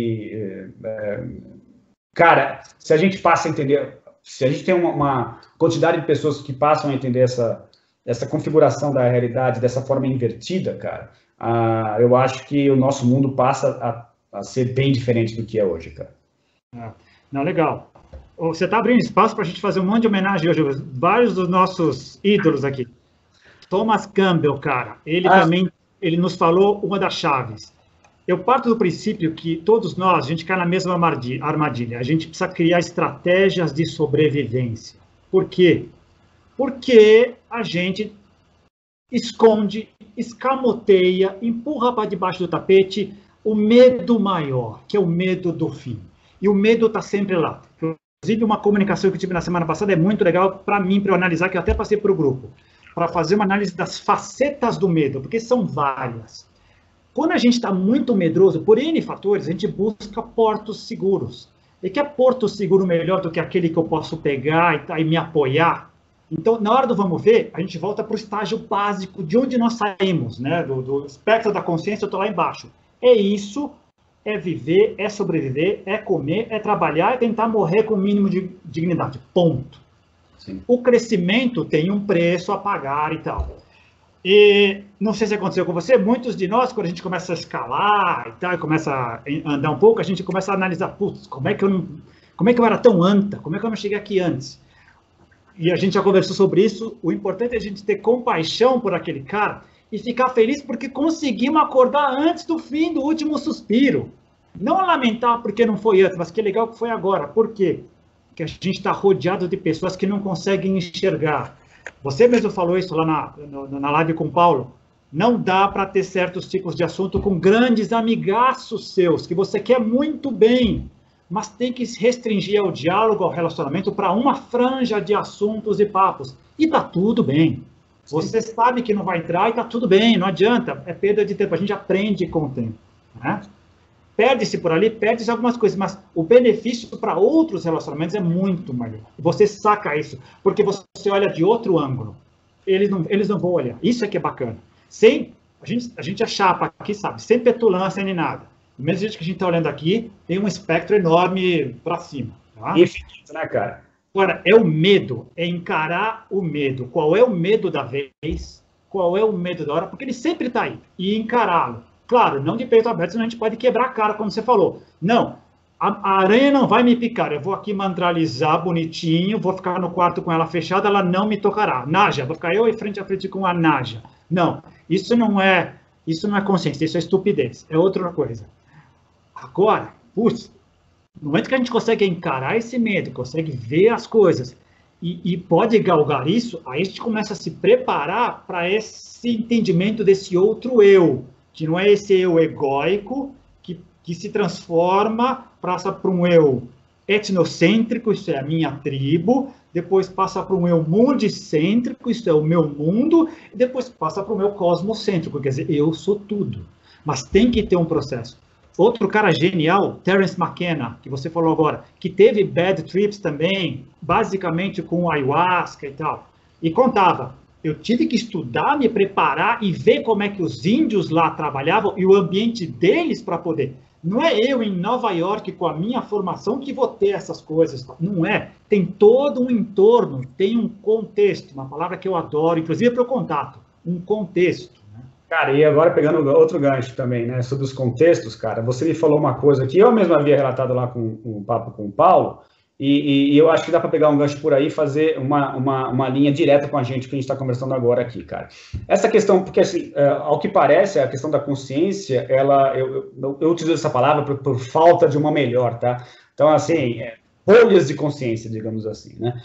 cara, se a gente passa a entender, se a gente tem uma quantidade de pessoas que passam a entender essa configuração da realidade dessa forma invertida, cara, eu acho que o nosso mundo passa a ser bem diferente do que é hoje, cara. Não, legal. Você está abrindo espaço para a gente fazer um monte de homenagem hoje, vários dos nossos ídolos aqui. Thomas Campbell, cara, ele nos falou uma das chaves. Eu parto do princípio que todos nós, a gente cai na mesma armadilha. A gente precisa criar estratégias de sobrevivência. Por quê? Porque a gente esconde, escamoteia, empurra para debaixo do tapete o medo maior, que é o medo do fim. E o medo está sempre lá. Inclusive, uma comunicação que eu tive na semana passada é muito legal para mim, para eu analisar, que eu até passei para o grupo, para fazer uma análise das facetas do medo, porque são várias. Quando a gente está muito medroso, por N fatores, a gente busca portos seguros. E que é porto seguro melhor do que aquele que eu posso pegar e me apoiar? Então, na hora do vamos ver, a gente volta para o estágio básico de onde nós saímos, né? Do espectro da consciência, eu estou lá embaixo. É isso, é viver, é sobreviver, é comer, é trabalhar, é tentar morrer com o mínimo de dignidade. Ponto. Sim. O crescimento tem um preço a pagar e tal. E não sei se aconteceu com você, muitos de nós, quando a gente começa a escalar e tal, e começa a andar um pouco, a gente começa a analisar, putz, como é que eu era tão anta? Como é que eu não cheguei aqui antes? E a gente já conversou sobre isso. O importante é a gente ter compaixão por aquele cara e ficar feliz porque conseguimos acordar antes do fim do último suspiro. Não lamentar porque não foi antes, mas que legal que foi agora. Por quê? Porque a gente está rodeado de pessoas que não conseguem enxergar. Você mesmo falou isso lá na live com o Paulo. Não dá para ter certos tipos de assunto com grandes amigaços seus, que você quer muito bem, mas tem que se restringir ao diálogo, ao relacionamento, para uma franja de assuntos e papos. E tá tudo bem. Você sabe que não vai entrar e tá tudo bem, não adianta. É perda de tempo, a gente aprende com o tempo. Né? Perde-se por ali, perde-se algumas coisas, mas o benefício para outros relacionamentos é muito maior. Você saca isso, porque você olha de outro ângulo. Eles não vão olhar. Isso é que é bacana. Sem, a gente é chapa aqui, sabe? Sem petulância nem nada. Do mesmo jeito que a gente está olhando aqui, tem um espectro enorme para cima. Tá? Infinito, né, cara? Agora, é o medo, é encarar o medo. Qual é o medo da vez? Qual é o medo da hora? Porque ele sempre está aí. E encará-lo. Claro, não de peito aberto, senão a gente pode quebrar a cara, como você falou. Não, a aranha não vai me picar. Eu vou aqui mantralizar bonitinho, vou ficar no quarto com ela fechada, ela não me tocará. Naja, vou ficar eu frente a frente com a Naja. Não, isso não é consciência, isso é estupidez. É outra coisa. Agora, putz, no momento que a gente consegue encarar esse medo, consegue ver as coisas e pode galgar isso, aí a gente começa a se preparar para esse entendimento desse outro eu, que não é esse eu egóico, que se transforma, passa para um eu etnocêntrico, isso é a minha tribo, depois passa para um eu mundicêntrico, isso é o meu mundo, e depois passa para o meu cosmocêntrico, quer dizer, eu sou tudo. Mas tem que ter um processo. Outro cara genial, Terence McKenna, que você falou agora, que teve bad trips também, basicamente com ayahuasca e tal, e contava, eu tive que estudar, me preparar e ver como é que os índios lá trabalhavam e o ambiente deles para poder. Não é eu em Nova York com a minha formação que vou ter essas coisas. Não é. Tem todo um entorno, tem um contexto, uma palavra que eu adoro, inclusive para o contato, um contexto. Né? Cara, e agora pegando outro gancho também, né, sobre os contextos, cara, você me falou uma coisa que eu mesmo havia relatado lá com o papo com o Paulo, e eu acho que dá para pegar um gancho por aí e fazer uma linha direta com a gente, que a gente está conversando agora aqui, cara. Essa questão, porque assim, ao que parece, a questão da consciência, eu utilizo essa palavra por falta de uma melhor, tá? Então, assim, bolhas de consciência, digamos assim, né?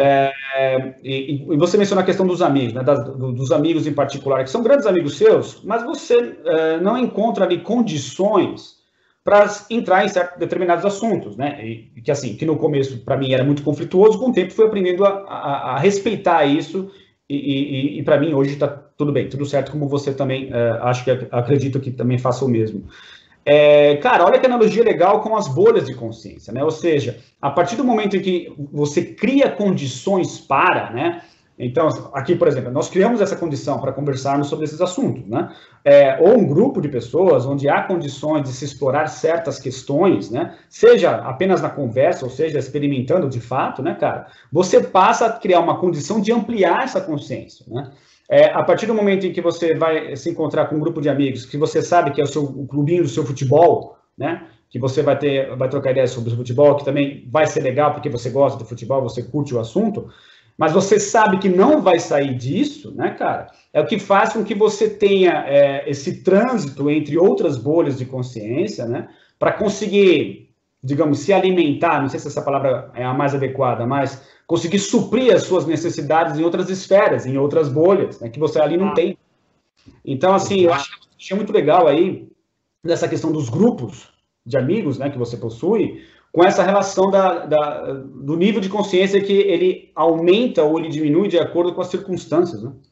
E você mencionou a questão dos amigos, né? Dos amigos em particular, que são grandes amigos seus, mas você não encontra ali condições para entrar em certos determinados assuntos, né? E que assim, que no começo para mim era muito conflituoso, com o tempo fui aprendendo a respeitar isso e para mim hoje está tudo bem, tudo certo, como você também acho que acredito que também faça o mesmo. Cara, olha que analogia legal com as bolhas de consciência, né? Ou seja, a partir do momento em que você cria condições para, né? Então, aqui, por exemplo, nós criamos essa condição para conversarmos sobre esses assuntos, né? Ou um grupo de pessoas onde há condições de se explorar certas questões, né? Seja apenas na conversa, ou seja, experimentando de fato, né, cara? Você passa a criar uma condição de ampliar essa consciência, né? A partir do momento em que você vai se encontrar com um grupo de amigos, que você sabe que é o clubinho do seu futebol, né? Que você vai trocar ideias sobre o futebol, que também vai ser legal porque você gosta do futebol, você curte o assunto, mas você sabe que não vai sair disso, né, cara? É o que faz com que você tenha esse trânsito entre outras bolhas de consciência, né? Para conseguir, digamos, se alimentar, não sei se essa palavra é a mais adequada, mas conseguir suprir as suas necessidades em outras esferas, em outras bolhas, né, que você ali não tem. Então, assim, eu acho muito legal aí dessa questão dos grupos de amigos, né, que você possui, com essa relação do nível de consciência que ele aumenta ou ele diminui de acordo com as circunstâncias, né?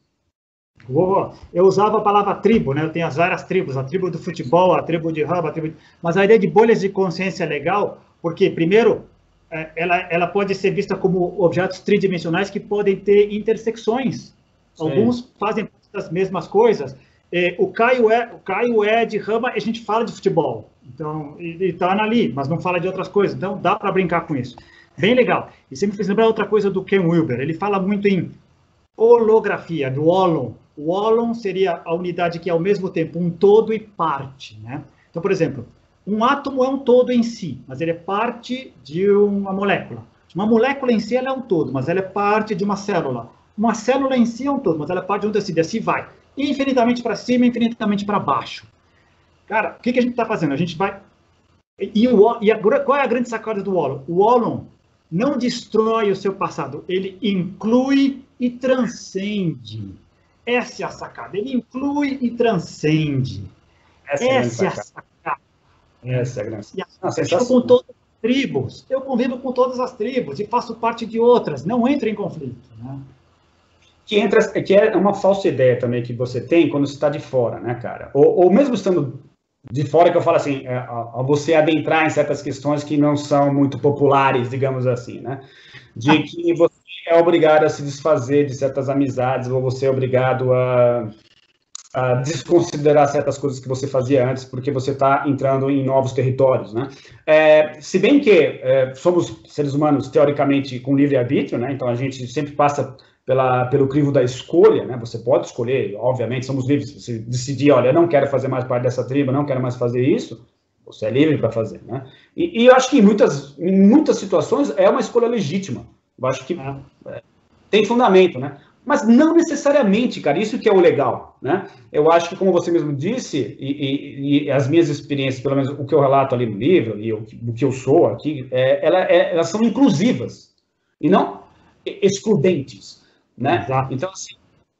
Boa. Eu usava a palavra tribo, né? Eu tenho as várias tribos, a tribo do futebol, a tribo de rugby, a tribo de... Mas a ideia de bolhas de consciência é legal, porque, primeiro, ela pode ser vista como objetos tridimensionais que podem ter intersecções. Sim. Alguns fazem parte das mesmas coisas. O Caio é de rama, a gente fala de futebol. Então, ele está ali, mas não fala de outras coisas. Então, dá para brincar com isso. Bem legal. E você me fez lembrar outra coisa do Ken Wilber. Ele fala muito em holografia, do holon. O holon seria a unidade que é ao mesmo tempo um todo e parte, né? Então, por exemplo, um átomo é um todo em si, mas ele é parte de uma molécula. Uma molécula em si ela é um todo, mas ela é parte de uma célula. Uma célula em si é um todo, mas ela é parte de um tecido. Assim vai. Infinitamente para cima, infinitamente para baixo. Cara, o que a gente está fazendo? A gente vai... qual é a grande sacada do holon? O holon não destrói o seu passado, ele inclui e transcende. Essa é a sacada. Ele inclui e transcende. Essa é a sacada. Essa é a grande sacada. Eu com todas as tribos. Eu convivo com todas as tribos e faço parte de outras. Não entro em conflito, né? Que é uma falsa ideia também que você tem quando você está de fora, né, cara? Ou mesmo estando de fora, que eu falo assim, você adentrar em certas questões que não são muito populares, digamos assim, né? De que você é obrigado a se desfazer de certas amizades, ou você é obrigado a desconsiderar certas coisas que você fazia antes, porque você está entrando em novos territórios, né? Se bem que somos seres humanos, teoricamente, com livre-arbítrio, né? Então, a gente sempre passa pelo crivo da escolha, né? Você pode escolher, obviamente, somos livres. Se decidir, olha, eu não quero fazer mais parte dessa tribo, não quero mais fazer isso, você é livre para fazer, né? E eu acho que em muitas situações é uma escolha legítima. Eu acho que tem fundamento, né? Mas não necessariamente, cara, isso que é o legal, né? Eu acho que, como você mesmo disse, e as minhas experiências, pelo menos o que eu relato ali no livro, e o que eu sou aqui, elas são inclusivas, e não excludentes, né? Exato. Então, assim,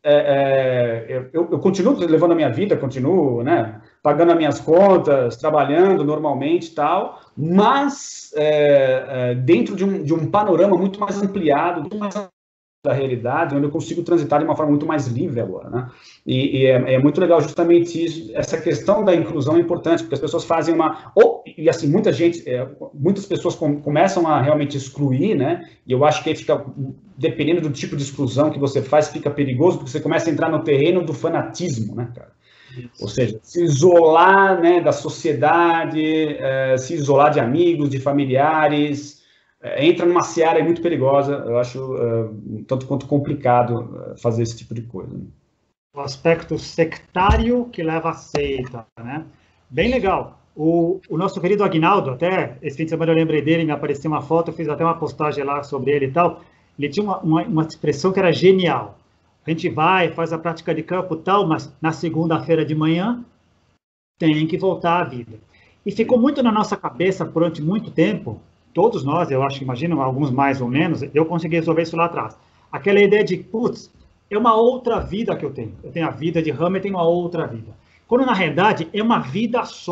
eu continuo levando a minha vida, continuo, né, pagando as minhas contas, trabalhando normalmente e tal, mas dentro de um panorama muito mais ampliado, muito mais da realidade, onde eu consigo transitar de uma forma muito mais livre agora, né? E é muito legal justamente isso, essa questão da inclusão é importante, porque as pessoas fazem assim, muitas pessoas começam a realmente excluir, né? E eu acho que aí fica, dependendo do tipo de exclusão que você faz, fica perigoso, porque você começa a entrar no terreno do fanatismo, né, cara? Isso. Ou seja, se isolar, né, da sociedade, se isolar de amigos, de familiares, entra numa seara muito perigosa. Eu acho tanto quanto complicado fazer esse tipo de coisa. Né? O aspecto sectário que leva a seita, né? Bem legal. O nosso querido Aguinaldo, até esse fim de semana eu lembrei dele, me apareceu uma foto, eu fiz até uma postagem lá sobre ele e tal. Ele tinha uma expressão que era genial. A gente vai, faz a prática de campo e tal, mas na segunda-feira de manhã tem que voltar à vida. E ficou muito na nossa cabeça durante muito tempo. Todos nós, eu acho que imaginam, alguns mais ou menos, eu consegui resolver isso lá atrás. Aquela ideia de, putz, é uma outra vida que eu tenho. Eu tenho a vida de Hammer, eu tenho uma outra vida. Quando, na realidade, é uma vida só.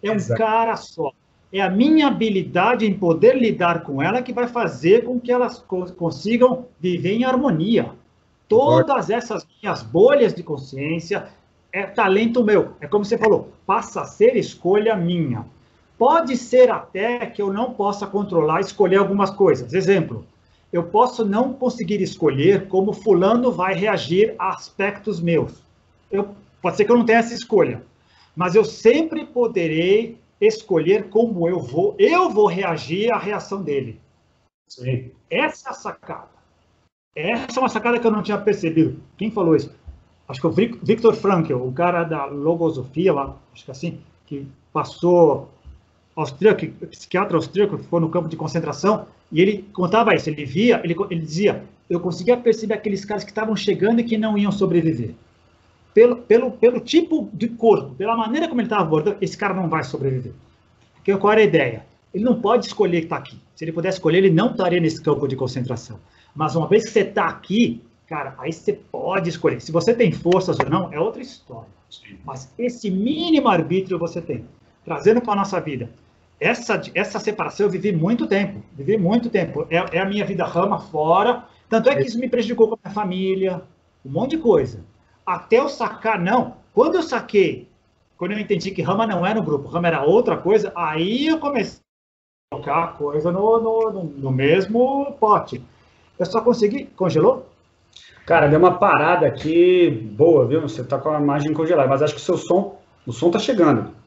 É um cara só. É a minha habilidade em poder lidar com ela que vai fazer com que elas consigam viver em harmonia. Todas essas minhas bolhas de consciência é talento meu. É como você falou, passa a ser escolha minha. Pode ser até que eu não possa controlar, escolher algumas coisas. Exemplo, eu posso não conseguir escolher como fulano vai reagir a aspectos meus. Pode ser que eu não tenha essa escolha, mas eu sempre poderei escolher como eu vou reagir à reação dele. Sim. Essa é a sacada. Essa é uma sacada que eu não tinha percebido. Quem falou isso? Acho que o Viktor Frankl, o cara da logosofia, acho que assim, que passou austríaco, psiquiatra austríaco, que foi no campo de concentração, e ele contava isso, ele dizia, eu conseguia perceber aqueles caras que estavam chegando e que não iam sobreviver. Pelo tipo de corpo, pela maneira como ele estava abordando, esse cara não vai sobreviver. Porque qual era a ideia? Ele não pode escolher estar aqui. Se ele pudesse escolher, ele não estaria nesse campo de concentração. Mas uma vez que você está aqui, cara, aí você pode escolher. Se você tem forças ou não, é outra história. Mas esse mínimo arbítrio você tem. Trazendo para a nossa vida. Essa separação eu vivi muito tempo. É a minha vida rama fora. Tanto é que isso me prejudicou com a minha família. Um monte de coisa. Até eu sacar, não. Quando eu saquei, quando eu entendi que rama não era no grupo, rama era outra coisa, aí eu comecei a colocar a coisa no mesmo pote. Eu só consegui... Congelou? Cara, deu uma parada aqui boa, viu? Você tá com a imagem congelada, mas acho que o som tá chegando.